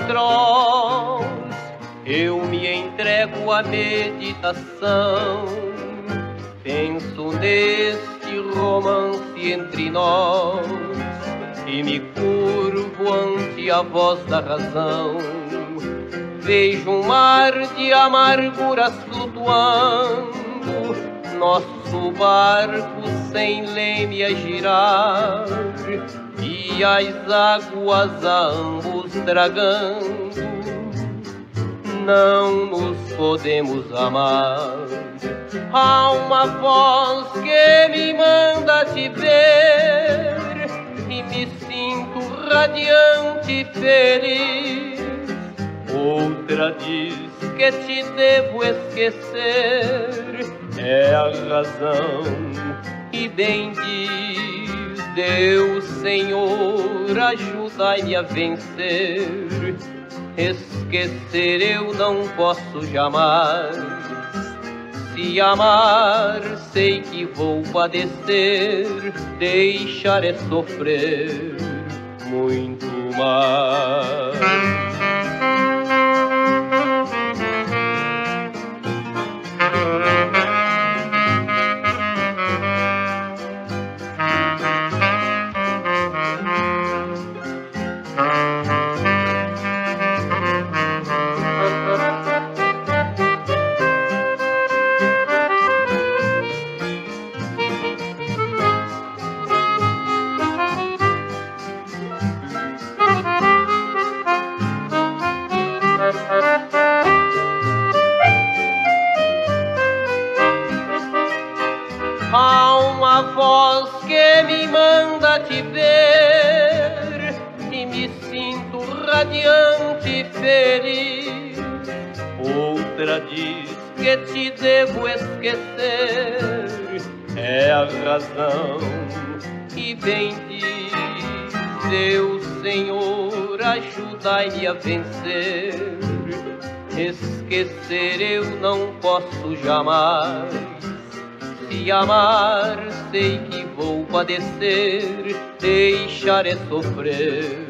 atroz, eu me entrego à meditação. Penso neste romance entre nós e me curvo ante a voz da razão. Vejo um mar de amarguras flutuando, nosso barco sem leme a girar, e as águas a ambos tragando. Não nos podemos amar. Há uma voz que me manda te ver e me sinto radiante e feliz. Outra diz que te devo esquecer, é a razão, e bem diz Deus, Senhor, ajudai-me a vencer. Esquecer eu não posso jamais. Se amar, sei que vou padecer, deixar é sofrer muito mais. Há uma voz que me manda te ver e me sinto radiante e feliz. Outra diz que te devo esquecer, é a razão, e bem diz Deus, Senhor, ajudai-me a vencer. Esquecer eu não posso jamais. Se amar, sei que vou padecer, deixar é sofrer